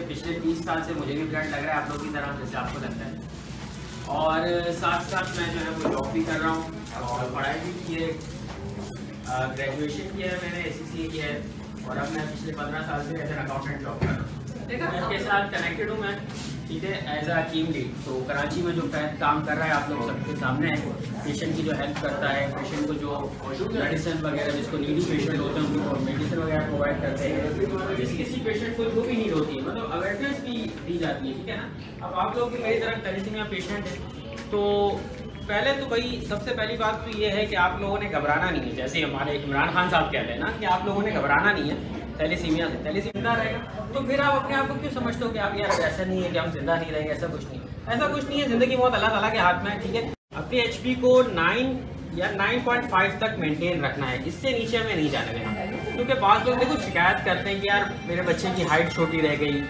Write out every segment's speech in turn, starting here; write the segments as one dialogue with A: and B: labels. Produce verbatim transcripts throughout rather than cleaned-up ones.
A: पिछले तीस साल से मुझे भी ब्लड लग रहा है आप लोगों की तरह, जैसे आपको लगता है। और साथ साथ मैं जो है वो जॉब भी कर रहा हूँ और पढ़ाई भी की है, ग्रेजुएशन किया है मैंने, एस सी सी ए किया है, और अब मैं पिछले पंद्रह साल से एज एन अकाउंटेंट जॉब कर रहा हूँ। इसके साथ कनेक्टेड हूँ मैं, ठीक है, एज अ टीम लीड। तो कराची में जो काम कर रहा है आप लोग सबके सामने है, पेशेंट की जो हेल्प करता है, पेशेंट को जो मेडिसिन वगैरह जिसको नीडी पेशेंट होते हैं उनको मेडिसिन वगैरह प्रोवाइड करते हैं, जिस किसी पेशेंट को जो भी नीड होती है, मतलब अवेयरनेस भी दी जाती है, ठीक है ना। अब आप लोग भी मेरी तरह थैलेसीमिया पेशेंट है, तो पहले तो भाई सबसे पहली बात तो ये है कि आप लोगों ने घबराना नहीं है, जैसे हमारे इमरान खान साहब कहते हैं ना कि आप लोगों ने घबराना नहीं है थैलेसीमिया से, थैलेसीमिया रहेगा। तो फिर आप अपने आप को क्यों समझते हो कि आप यार ऐसा नहीं है कि हम जिंदा नहीं रहेंगे, ऐसा कुछ नहीं है, ऐसा कुछ नहीं है। जिंदगी बहुत अल्लाह ताला के हाथ में है, ठीक है। अपने एच पी को नाइन या नाइन पॉइंट फाइव तक मेंटेन रखना है, इससे नीचे हमें नहीं जाने देना, क्योंकि बहुत लोग देखो शिकायत करते हैं कि यार मेरे बच्चे की हाइट छोटी रह गई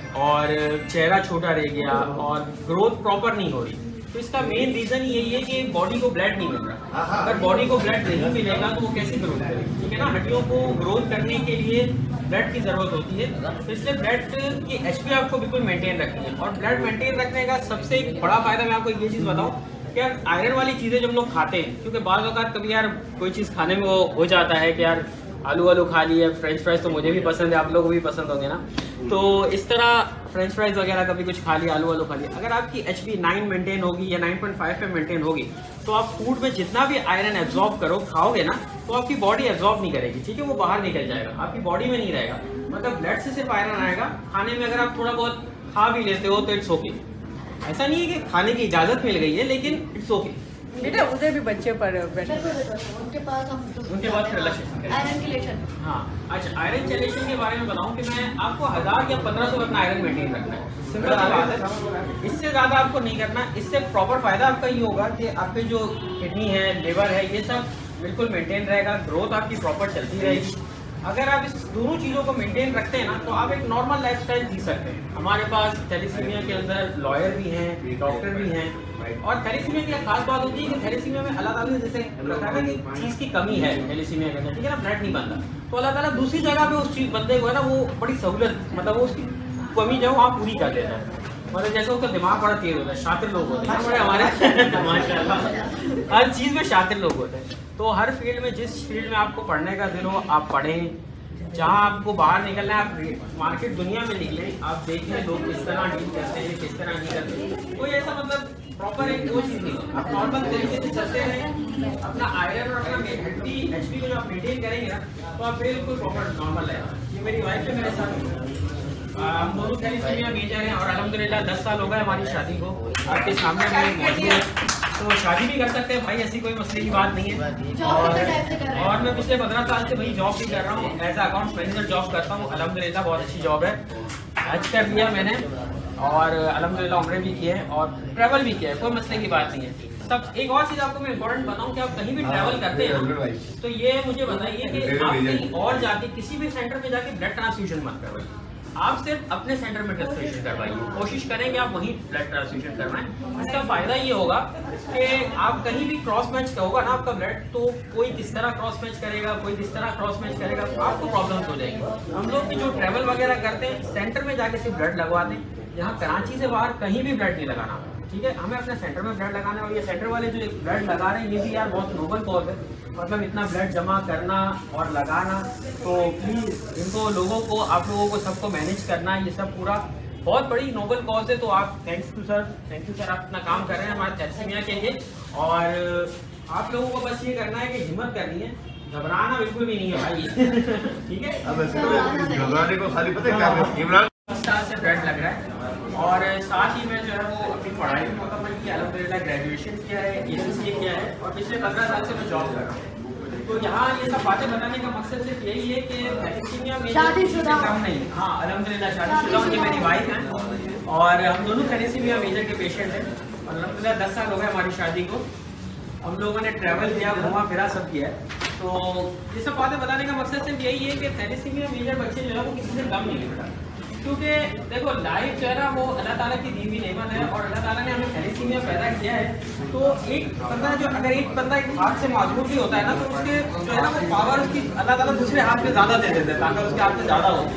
A: और चेहरा छोटा रह गया और ग्रोथ प्रॉपर नहीं हो रही। तो इसका मेन रीजन यही है कि बॉडी को ब्लड नहीं मिल रहा। अगर बॉडी को ब्लड नहीं मिलेगा तो वो कैसे ग्रोथ करेगी, ठीक है ना। हड्डियों को ग्रोथ करने के लिए ब्लड की जरूरत होती है, तो इसलिए ब्लड की एचपी आपको बिल्कुल मेंटेन रखनी है। और ब्लड मेंटेन रखने का सबसे एक बड़ा फायदा मैं आपको ये चीज बताऊं कि यार आयरन वाली चीजें जब लोग खाते हैं, क्योंकि बाज़ औक़ात कभी यार कोई चीज खाने में वो हो जाता है कि यार आलू आलू खा लिए, फ्रेंच फ्राइज तो मुझे भी पसंद है, आप लोगों को भी पसंद होंगे ना, तो इस तरह फ्रेंच फ्राइज वगैरह कभी कुछ खा लिया, आलू आलू खा लिया। अगर आपकी एचपी नाइन मेंटेन होगी या नाइन पॉइंट फाइव पे मेंटेन होगी तो आप फूड में जितना भी आयरन एब्जॉर्ब करो खाओगे ना तो आपकी बॉडी एब्जॉर्ब नहीं करेगी, ठीक है, वो बाहर निकल जाएगा, आपकी बॉडी में नहीं रहेगा। मतलब ब्लड से सिर्फ आयरन आएगा, खाने में अगर आप थोड़ा बहुत खा भी लेते हो तो इट्स ओके। ऐसा नहीं है कि खाने की इजाजत मिल गई है, लेकिन इट्स ओके।
B: बेटा उधर भी बच्चे पर
C: उनके पास हम
A: उनके पास
C: आयरन चेलेशन।
A: हाँ अच्छा, आयरन चेलेशन के बारे में बताऊं कि मैं आपको हजार या पंद्रह सौ अपना आयरन मेंटेन रखना है, सिंपल सी बात है, इससे ज्यादा आपको नहीं करना। इससे प्रॉपर फायदा आपका ये होगा कि आपके जो किडनी है, लिवर है, ये सब बिल्कुल मेंटेन रहेगा, ग्रोथ आपकी प्रॉपर चलती रहेगी। अगर आप इस दोनों चीज़ों को मेंटेन रखते हैं ना तो आप एक नॉर्मल लाइफस्टाइल जी सकते हैं। हमारे पास थैलेसीमिया के अंदर लॉयर भी हैं, डॉक्टर भी हैं, और थैलेसीमिया की खास बात होती है कि थैलेसीमिया में अल्लाह ताला ने जैसे रखा है कि चीज़ की कमी है थैलेसीमिया के अंदर, ठीक है ना, ब्लड नहीं बनता, तो अल्लाह ताला दूसरी जगह पे उस चीज़ बंदे को है ना वो बड़ी सहूलत, मतलब वो उसकी कमी जो है वहाँ पूरी कर देता है। मतलब जैसे उसका दिमाग बड़ा तेज होता है, शातिर लोग होते हैं बड़े हमारे माशाल्लाह, हर चीज़ में शातिर लोग होते हैं। तो हर फील्ड में, जिस फील्ड में आपको पढ़ने का दिल हो आप पढ़ें, जहाँ आपको बाहर निकलना है आप मार्केट दुनिया में निकले, आप देखें लोग किस तरह डील करते हैं, किस तरह नहीं करते। कोई ऐसा मतलब प्रॉपर एक वो चीज़ नहीं है, आप नॉर्मल तरीके से चलते हैं, अपना आयरन और अपना हड्डी एचपी को जो आप मेंटेन करेंगे ना तो आप बिल्कुल प्रॉपर नॉर्मल रहेगा। ये मेरी वाइफ है मेरे साथ, हम दोनों थैलेसीमिया मेजर हैं और अल्हम्दुलिल्लाह दस साल हो गए हमारी शादी को, आपके सामने में मौजूद है, तो शादी भी कर सकते हैं भाई, ऐसी कोई मसले की बात नहीं है। और, और मैं पिछले पंद्रह साल से भाई जॉब भी कर रहा हूँ, एज अकाउंट मैनेजर जॉब करता हूँ, अल्हम्दुलिल्लाह बहुत अच्छी जॉब है। हज कर लिया मैंने और अल्हम्दुलिल्लाह उम्रे भी किए हैं और ट्रैवल भी किया है, कोई मसले की बात नहीं है। सब एक और चीज़ आपको मैं इम्पोर्टेंट बताऊं कि आप कहीं भी ट्रैवल करते हैं तो ये मुझे बताइए कि आप कहीं और जाके किसी भी सेंटर पे जाके ब्लड ट्रांसफ्यूजन मत करवाइए, आप सिर्फ अपने सेंटर में ट्रांसफ्यूजन करवाइए, कोशिश करेंगे आप वहीं ब्लड ट्रांसफ्यूजन करवाएं। इसका फायदा ये होगा कि आप कहीं भी क्रॉस मैच होगा ना आपका ब्लड, तो कोई किस तरह क्रॉस मैच करेगा, कोई किस तरह क्रॉस मैच करेगा, तो आपको प्रॉब्लम्स हो जाएंगी। हम लोग भी जो ट्रैवल वगैरह करते हैं सेंटर में जाके सिर्फ ब्लड लगवाते हैं, यहाँ कराची से बाहर कहीं भी ब्लड नहीं लगाना, ठीक है, हमें अपने सेंटर में ब्लड लगाना है। और ये सेंटर वाले जो ब्लड लगा रहे हैं ये भी यार बहुत नोबल कॉज है, मतलब इतना ब्लड जमा करना और लगाना, तो प्लीज़ इनको लोगों को, आप लोगों को सबको मैनेज करना, ये सब पूरा बहुत बड़ी नोबल कॉज है। तो आप thanks to sir, thank you sir, आप अपना काम कर रहे हैं हमारे थैलेसीमिया के लिए। और आप लोगों को बस ये करना है कि हिम्मत करनी है, घबराना बिल्कुल भी नहीं है भाई ठीक है। अब घबराने को खाली पता है क्या, इमरान साल से ब्लड लग रहा है और साथ ही में जो है वो अपनी पढ़ाई भी मुकम्मल की, अल्हम्दुलिल्लाह ग्रेजुएशन किया है, ए सी सी ए किया है और पिछले पंद्रह साल से मैं जॉब कर रहा हूँ। तो यहाँ ये सब बातें बताने का मकसद सिर्फ यही है कि थैलेसीमिया में कम नहीं, हाँ अल्हम्दुलिल्लाह शादीशुदा उनकी मेरी वाइफ हैं और हम दोनों थैलेसीमिया मेजर के पेशेंट हैं। अल्हम्दुलिल्लाह दस साल हो गए हमारी शादी को, हम लोगों ने ट्रैवल किया, घूमा फिरा, सब किया है। तो ये सब बातें बताने का मकसद सिर्फ यही है कि थैलेसीमिया मेजर बच्चे जो है वो किसी से कम नहीं बेटा, क्योंकि देखो लाइफ जो है ना वो अल्लाह ताला की दी हुई नेमत है और अल्लाह ताला ने हमें थैलेसीमिया पैदा किया है। तो एक बंदा जो, अगर एक बंदा एक हाथ से माजूर भी होता है ना तो उसके जो है ना वो पावर उसकी अल्लाह ताला दूसरे हाथ में ज़्यादा दे देता है ताकि उसके हाथ में ज़्यादा होती है।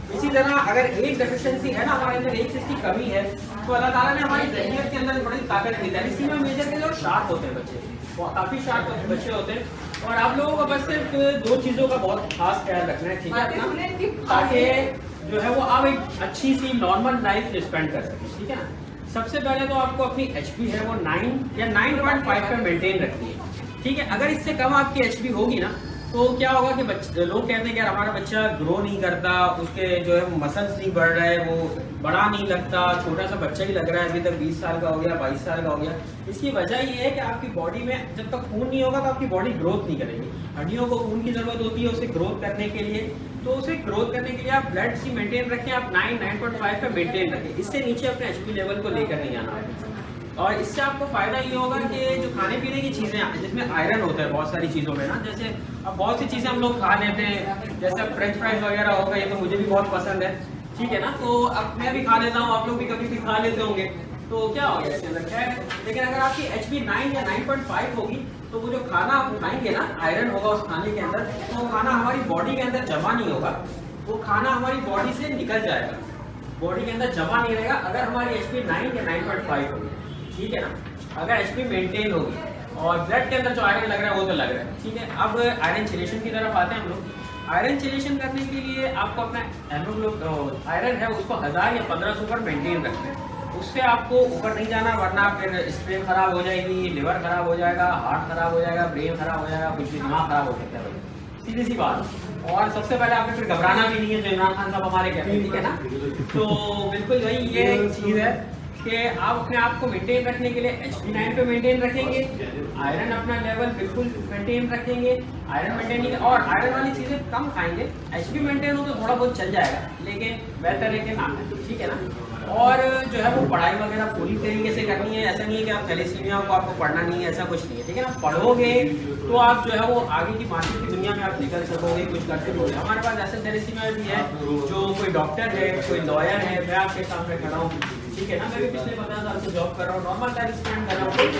A: इसी तरह अगर एक डेफिशिएंसी है ना हमारे अंदर, एक चीज की कमी है, तो अल्लाह ताला ने हमारी ज़हनियत के अंदर बड़ी ताकत दी है। इसी में मेजर के लोग शार्प होते हैं बच्चे, काफी शार्प बच्चे होते हैं। और आप लोगों को बस सिर्फ दो चीजों का बहुत खास ख्याल रखना है, ठीक है अपना, ताकि जो है वो आप एक अच्छी सी नॉर्मल लाइफ स्पेंड कर सकें, ठीक है ना। सबसे पहले तो आपको अपनी एचपी है वो नाइन या नाइन पॉइंट फाइव पे मेंटेन रखनी है, ठीक है। अगर इससे कम आपकी एचपी होगी ना तो क्या होगा कि बच्चे लोग कहते हैं कि यार हमारा बच्चा ग्रो नहीं करता, उसके जो है मसल्स नहीं बढ़ रहे, वो बड़ा नहीं लगता, छोटा सा बच्चा ही लग रहा है, अभी तक बीस साल का हो गया, बाईस साल का हो गया। इसकी वजह ये है कि आपकी बॉडी में जब तक खून नहीं होगा तो आपकी बॉडी ग्रोथ नहीं करेगी। हड्डियों को खून की जरूरत होती है उसे ग्रोथ करने के लिए, तो उसे ग्रोथ करने के लिए आप ब्लड सी मेंटेन रखें, आप नाइन नाइन पॉइंट फाइव पे मेंटेन रखें, इससे नीचे अपने एचपी लेवल को लेकर नहीं आना है। और इससे आपको फायदा ये होगा कि जो खाने पीने की चीज़ें जिसमें आयरन होता है बहुत सारी चीज़ों में ना, जैसे अब बहुत सी चीज़ें हम लोग खा लेते हैं, जैसे फ्रेंच फ्राइज वगैरह होगा, ये तो मुझे भी बहुत पसंद है, ठीक है ना। तो अब मैं भी खा लेता हूँ, आप लोग भी कभी भी खा लेते होंगे, तो क्या हो गया इसके अंदर क्या है। लेकिन अगर आपकी एच पी नाइन या नाइन पॉइंट फाइव होगी तो वो जो खाना आप खाएंगे ना, आयरन होगा उस खाने के अंदर, तो वो खाना हमारी बॉडी के अंदर जमा नहीं होगा, वो खाना हमारी बॉडी से निकल जाएगा, बॉडी के अंदर जमा नहीं रहेगा अगर हमारी एच पी नाइन या नाइन पॉइंट फाइव होगी, ठीक है ना। अगर एचपी मेंटेन होगी और ब्लड के अंदर जो आयरन लग रहा है वो तो लग रहा है, ठीक है। अब आयरन चिलेशन की तरफ आते हैं हम लोग। आयरन चिलेशन करने के लिए आपको अपना हेमोग्लोबिन आयरन है उसको हज़ार या पंद्रह सौ पर मेंटेन रखना है, उससे आपको ऊपर नहीं जाना, वरना फिर स्प्रेन खराब हो जाएगी, लिवर खराब हो जाएगा, हार्ट खराब हो जाएगा, ब्रेन खराब हो जाएगा, कुछ भी दिमाग खराब हो सकता है, सीधी सी बात। और सबसे पहले आपने फिर घबराना भी नहीं है, जो इमरान खान साहब हमारे कहते हैं, ठीक है ना। तो बिल्कुल वही ये एक चीज़ है कि आप अपने आप को मेंटेन रखने के लिए एच पी नाइन पे मेंटेन रखेंगे, आयरन अपना लेवल बिल्कुल मेंटेन रखेंगे, आयरन मेंटेन, और आयरन वाली चीज़ें कम खाएंगे। एच पी मेंटेन हो तो थोड़ा बहुत चल जाएगा, लेकिन बेहतर है कि ना, ठीक है ना। और जो है वो पढ़ाई वगैरह पूरी तरीके से करनी है, ऐसा नहीं है कि आप थैलेसीमिया को आपको पढ़ना नहीं है, ऐसा कुछ नहीं है, ठीक है ना। पढ़ोगे तो आप जो है वो आगे की मार्केट की दुनिया में आप निकल सकोगे, कुछ कर सकोगे। हमारे पास ऐसे थैलेसीमिया भी है जो कोई डॉक्टर है, कोई लॉयर है, मैं आपके सामने खड़ा हूँ, ठीक है ना। मैं भी पिछले पंद्रह साल से जॉब कर रहा हूँ, नॉर्मल लाइफ स्पेंड कर रहा हूँ,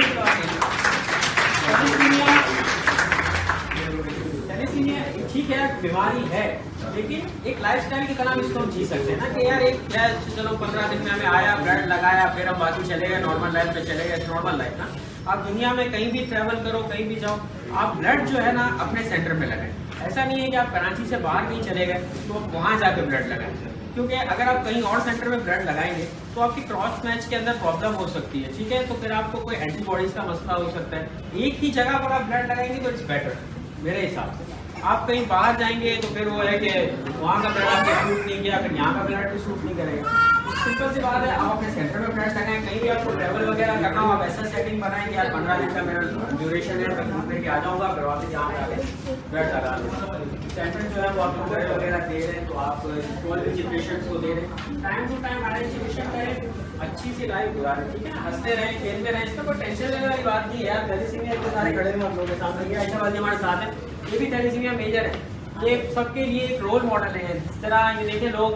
A: ठीक है बीमारी है, लेकिन एक लाइफस्टाइल की तरह इसको हम जी सकते हैं ना, कि यार एक चलो पंद्रह दिन में हमें आया, ब्लड लगाया, फिर हम बाकी चले गए, नॉर्मल लाइफ पे चले गए, नॉर्मल लाइफ ना। आप दुनिया में कहीं भी ट्रैवल करो, कहीं भी जाओ, आप ब्लड जो है ना अपने सेंटर में लगाएं। ऐसा नहीं है कि आप कराची से बाहर कहीं चले गए तो आप वहाँ जाकर ब्लड लगाएं, क्योंकि अगर आप कहीं और सेंटर में ब्लड लगाएंगे तो आपकी क्रॉस मैच के अंदर प्रॉब्लम हो सकती है, ठीक है। तो फिर आपको कोई एंटीबॉडीज का मसला हो सकता है। एक ही जगह पर आप ब्लड लगाएंगे तो इट्स बेटर मेरे हिसाब से। आप कहीं बाहर जाएंगे तो फिर वो है कि वहाँ का ब्लड आपको सूट नहीं किया, फिर यहाँ का ब्लड भी सूट नहीं करेगा। सिंपल सी बात है, आप अपने सेंटर में ब्लड लगाएं। कहीं भी आपको ट्रैवल वगैरह करना हो, आप ऐसा सेटिंग बनाएं कि यार पंद्रह दिन का मेरा ड्यूरेशन है, मैं घूम फिर के आ जाऊँगा, फिर वापस यहाँ पे आके ब्लड लगा लूँ। सेंटर जो है वो आपको ब्लड वगैरह दे रहे हैं, तो आप ट्वेल्व पेशेंट्स को दे रहे हैं। टाइम टू टाइम आइडेंटिफिकेशन करें, अच्छी सी लाइफ गुजारें, ठीक है ना। हंसते रहें, खेलते रहें, इसमें कोई टेंशन लेने वाली बात नहीं है यार। थैलेसीमिया इतने सारे खड़े हैं हम लोगों के सामने, ये आयशा वाली हमारे साथ है, ये भी थैलेसीमिया मेजर है, ये सबके लिए एक रोल मॉडल है। जिस तरह ये देखें लोग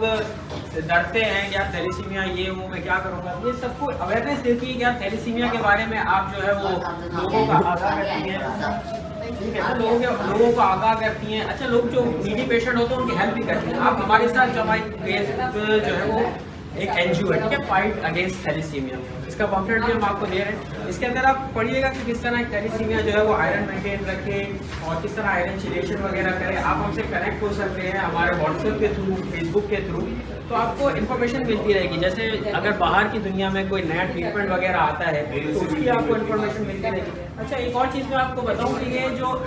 A: डरते हैं कि यार थैलेसीमिया ये वो मैं क्या करूँगा, ये सबको अवेयरनेस देती है कि यार थैलेसीमिया के बारे में आप जो है वो लोगों का आगाह करती हैं, ठीक है ना। लोगों के लोगों को आगाह करती हैं। अच्छा, लोग जो नीडी पेशेंट होते हैं उनकी हेल्प भी करती हैं। आप हमारे साथ जो हमारी जो है वो एक एनजीओ है, ठीक है, फाइट अगेंस्ट थैलेसीमिया, इसका पम्फलेट भी हम आपको दे रहे हैं। इसके अंदर आप पढ़िएगा कि किस तरह थैलेसीमिया जो है वो आयरन मेंटेन रखे और किस तरह आयरन चिलेशन वगैरह करें। आप हमसे कनेक्ट हो सकते हैं हमारे व्हाट्सएप के थ्रू, फेसबुक के थ्रू, तो आपको इन्फॉर्मेशन मिलती रहेगी। जैसे अगर बाहर की दुनिया में कोई नया ट्रीटमेंट वगैरह आता है तो उसकी आपको इन्फॉर्मेशन मिलती रहेगी। अच्छा, एक और चीज़ मैं आपको बताऊँ कि ये जो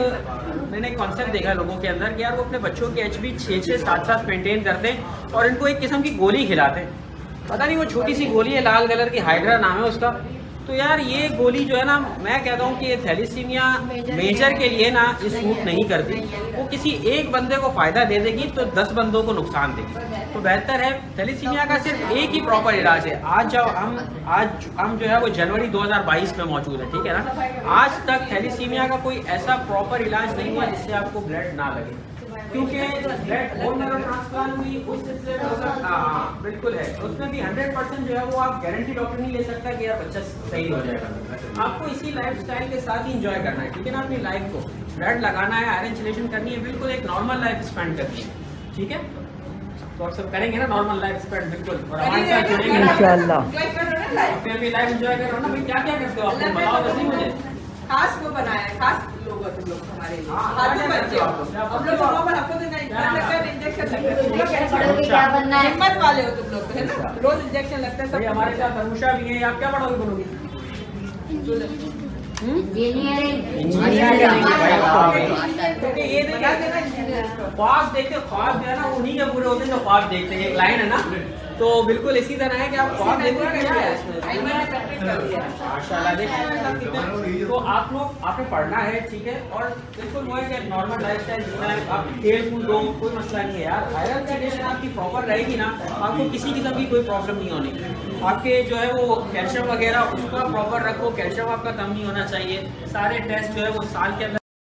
A: एक मैंने कॉन्सेप्ट देखा है लोगों के अंदर कि यार वो अपने बच्चों के एच बी छः छः सात सात मेंटेन करते हैं और इनको एक किस्म की गोली खिलाते हैं। पता नहीं वो छोटी सी गोली है, लाल कलर की, हाइड्रा नाम है उसका। तो यार ये गोली जो है ना, मैं कहता हूँ कि ये थैलेसीमिया मेजर के लिए ना ये सूट नहीं करती। वो किसी एक बंदे को फायदा दे देगी तो दस बंदों को नुकसान देगी। तो बेहतर है, थैलेसीमिया का सिर्फ एक ही प्रॉपर इलाज है। आज जब हम आज हम जो है वो जनवरी दो हज़ार बाईस में मौजूद है, ठीक है ना। आज तक थैलेसीमिया का कोई ऐसा प्रॉपर इलाज नहीं हुआ जिससे आपको ब्लड ना लगे, क्योंकि ब्लड बोन मैरो ट्रांसप्लांट हुई उस सिलसिले में हाँ बिल्कुल है, उसमें भी हंड्रेड परसेंट जो है वो आप गारंटी डॉक्टर नहीं ले सकता कि यार बच्चा सही हो जाएगा। आपको इसी लाइफस्टाइल के साथ ही एंजॉय करना है, ठीक है ना। अपनी लाइफ को ब्लड लगाना है, आयरन चिलेशन करनी है, बिल्कुल एक नॉर्मल लाइफ स्पेंड करनी है, ठीक है। तो आप सब करेंगे ना नॉर्मल लाइफ स्पेंड बिल्कुल, और हमारे साथ जुड़ेंगे
B: इंशाल्लाह।
A: अपनी अपनी लाइफ एंजॉय कर रहे हो ना भाई, क्या क्या करते हो आप बताओ तो सही मुझे।
B: खास वो बनाया है, खास लोग हो तुम लोग हमारे लिए।
A: हाँ,
B: खास
A: क्या
B: बच्चे
A: करते हो
B: हो।
A: आप? क्या
B: हम लोग नॉर्मल आपको तो नहीं
A: क्या?
B: लगता है इंजेक्शन लगता है। तुम लोग
C: इंजेक्शन पढ़ोगे क्या बनना है?
B: हिम्मत वाले हो तुम लोग, है ना? रोज इंजेक्शन लगता है
A: भाई
B: सब।
A: हमारे साथ अनुषा भी है, आप क्या पढ़ोगे बोलोगे?
C: इंजीनियरिंग।
A: क्योंकि ये देखिए ख्वाब देखते ख्वाब जो है ना उन्हीं के पूरे होते हैं जो ख्वाब देखते हैं, एक लाइन है ना, तो बिल्कुल इसी तरह है कि आप ख्वाब देखते हैं क्या है इसमें। माशाल्लाह देखिए, तो आप लोग आपने पढ़ना है ठीक है, और बिल्कुल वो है कि नॉर्मल लाइफ स्टाइल जीना है, आप खेल कूद दो, कोई मसला नहीं है यार। आयरन कंडीशन आपकी प्रॉपर रहेगी ना, आपको किसी किस्म की कोई प्रॉब्लम नहीं होनी। आपके जो है वो कैल्शियम वगैरह उसका प्रॉपर रखो, कैल्शियम आपका कम नहीं होना चाहिए। सारे टेस्ट जो है वो साल के अंदर